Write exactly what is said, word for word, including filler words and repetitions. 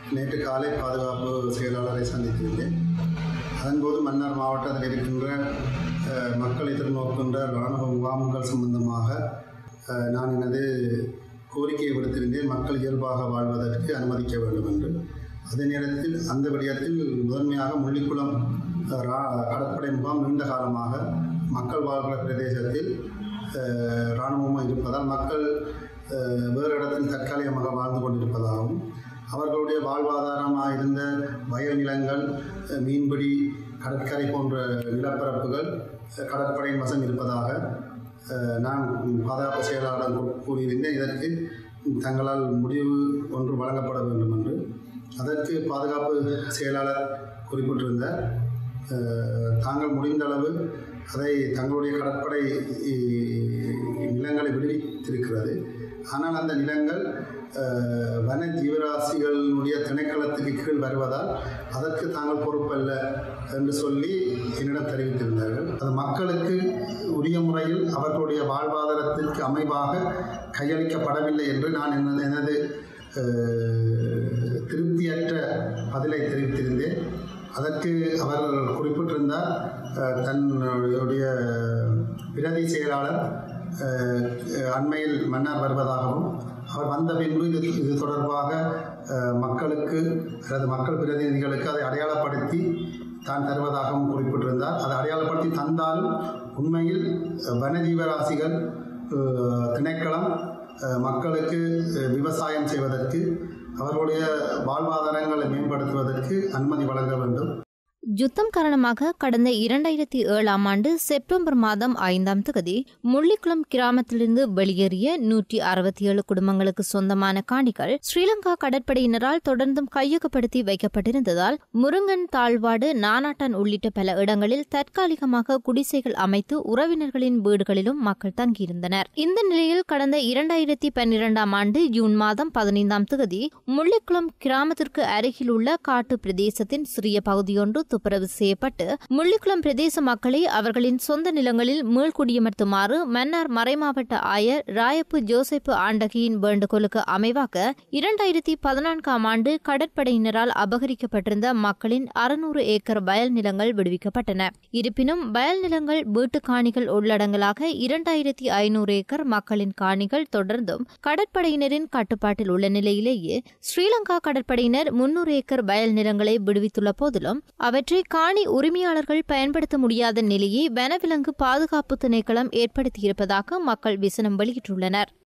நேற்று காலை பாதுகாப்பு செயலாளரை சந்தித்திருந்தேன். அதன்போது மன்னார் மாவட்டத்தில் இருக்கின்ற மக்கள் எதிர்நோக்கின்ற இராணுவ முகாம்கள் சம்பந்தமாக நான் எனது கோரிக்கையை விடுத்திருந்தேன். மக்கள் இயல்பாக வாழ்வதற்கு அனுமதிக்க வேண்டும் என்று. அதே நேரத்தில் அந்த விடயத்தில் முதன்மையாக முள்ளிக்குளம் கடற்படை முகாம் நீண்ட காலமாக மக்கள் வாழ்கிற பிரதேசத்தில் இராணுவமும் இருப்பதால் மக்கள் வேறு இடத்தில் தற்காலிகமாக வாழ்ந்து கொண்டிருப்பதாகவும் அவர்களுடைய வாழ்வாதாரமாக இருந்த வயல் நிலங்கள், மீன்பிடி, கடற்கரை போன்ற நிலப்பரப்புகள் கடற்படையின் வசம் இருப்பதாக நான் பாதுகாப்பு செயலாளர் கூறியிருந்தேன். இதற்கு தங்களால் முடிவு ஒன்று வழங்கப்பட வேண்டும் என்று. அதற்கு பாதுகாப்பு செயலாளர் குறிப்பிட்டிருந்தார். தாங்கள் முடிந்த அளவு அதை தங்களுடைய கடற்படை நிலங்களை விடுவித்திருக்கிறது. ஆனால் அந்த நிலங்கள் வன ஜீவராசிகளுடைய திணைக்களத்துக்கு கீழ் வருவதால் அதற்கு தாங்கள் பொறுப்பல்ல என்று சொல்லி என்னிடம் தெரிவித்திருந்தார்கள். அது மக்களுக்கு உரிய முறையில் அவர்களுடைய வாழ்வாதாரத்திற்கு அமைவாக கையளிக்கப்படவில்லை என்று நான் எனது எனது திருப்தியற்ற பதிலை தெரிவித்திருந்தேன். அதற்கு அவர் குறிப்பிட்டிருந்தார், தன்னுடைய பிரதி செயலாளர் அண்மையில் மன்னார் வருவதாகவும் அவர் வந்த பின்பு இது இது தொடர்பாக மக்களுக்கு அல்லது மக்கள் பிரதிநிதிகளுக்கு அதை அடையாளப்படுத்தி தான் தருவதாகவும் குறிப்பிட்டிருந்தார். அதை அடையாளப்படுத்தி தந்தாலும் உண்மையில் வனஜீவராசிகள் திணைக்களம் மக்களுக்கு விவசாயம் செய்வதற்கு அவர்களுடைய வாழ்வாதாரங்களை மேம்படுத்துவதற்கு அனுமதி வழங்க வேண்டும். யுத்தம் காரணமாக கடந்த இரண்டாயிரத்தி ஏழாம் ஆண்டு செப்டம்பர் மாதம் ஐந்தாம் தேதி முள்ளிக்குளம் கிராமத்திலிருந்து வெளியேறிய நூற்றி அறுபத்தி ஏழு குடும்பங்களுக்கு சொந்தமான காணிகள் ஸ்ரீலங்கா கடற்படையினரால் தொடர்ந்தும் கையகப்படுத்தி வைக்கப்பட்டிருந்ததால் முருங்கன் தாழ்வாடு, நானாட்டான் உள்ளிட்ட பல இடங்களில் தற்காலிகமாக குடிசைகள் அமைத்து உறவினர்களின் வீடுகளிலும் மக்கள் தங்கியிருந்தனர். இந்த நிலையில் கடந்த இரண்டாயிரத்தி பன்னிரண்டாம் ஆண்டு ஜூன் மாதம் பதினைந்தாம் தேதி முள்ளிக்குளம் கிராமத்திற்கு அருகில் உள்ள காட்டு பிரதேசத்தின் சிறிய பகுதியொன்று துப்புரவு செய்யப்பட்டு முள்ளிக்குளம் பிரதேச மக்களை அவர்களின் சொந்த நிலங்களில் மீள்குடியமர்த்துமாறு மன்னார் மறைமாவட்ட ஆயர் ராயப்பு ஜோசப் ஆண்டகியின் வேண்டுகோளுக்கு அமைவாக இரண்டாயிரத்தி பதினான்காம் ஆண்டு கடற்படையினரால் அபகரிக்கப்பட்டிருந்த மக்களின் அறுநூறு ஏக்கர் வயல் நிலங்கள் விடுவிக்கப்பட்டன. இருப்பினும் வயல் நிலங்கள் வீட்டு காணிகள் உள்ளடங்கலாக இரண்டாயிரத்தி ஐநூறு ஏக்கர் மக்களின் காணிகள் தொடர்ந்தும் கடற்படையினரின் கட்டுப்பாட்டில் உள்ள நிலையிலேயே ஸ்ரீலங்கா கடற்படையினர் முன்னூறு ஏக்கர் வயல் நிலங்களை விடுவித்துள்ள போதிலும் அவற்றை காணி உரிமையாளர்கள் பயன்படுத்த முடியாத நிலையை வனவிலங்கு பாதுகாப்பு திணைக்களம் ஏற்படுத்தியிருப்பதாக மக்கள் விசனம் வெளியிட்டுள்ளனர்.